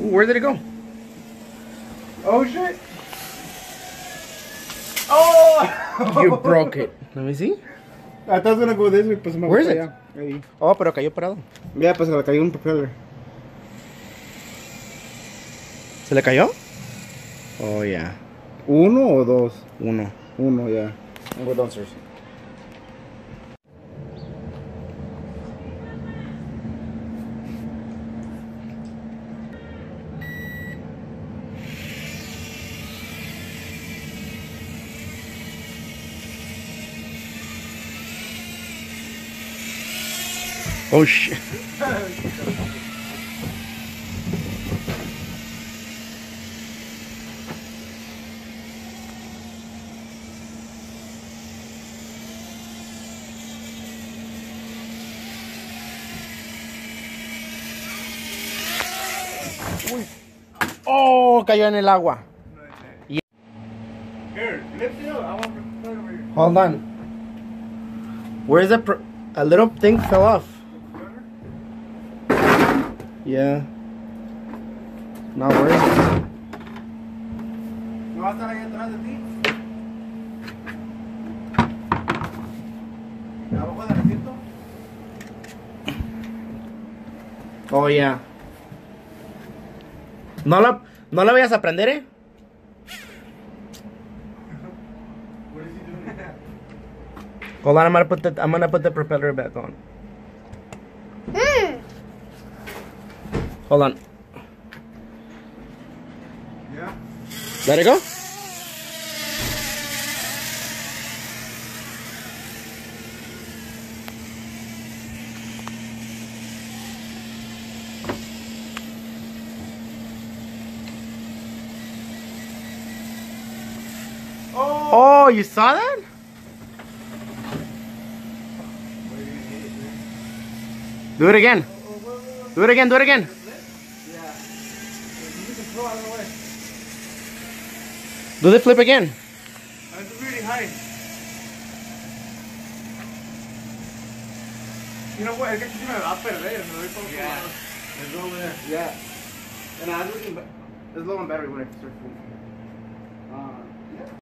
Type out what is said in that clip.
Ooh, where did it go? Oh shit! Oh! You broke it. Let me see. I thought it was gonna go this way, pues me Where is fue it? allá. Ahí. Oh, pero cayó parado. Ya, pues se le cayó un propeller. ¿Se le cayó? Oh, yeah. ¿Uno o dos? Uno. Uno, ya. We're downstairs. Oh shit. Uy. Oh, cayó en el agua. Here, lift it up. I want to put it over here. Hold on. Where's the a little thing fell off? Yeah. Now where is it? ¿No va a estar ahí atrás de ti? ¿Abajo del asiento? Oh yeah. No la vayas a prender, eh. What is he doing? Hold on, I'm gonna put the propeller back on. Hold on. Yeah. Let it go. Oh, you saw that? Do it again. Do it again. Do it again. Do the flip again. It's really high. You know what? Es que aquí me va a perder. Me voy por otro lado. It's low there. Yeah. And I was looking, it's low on battery when I start.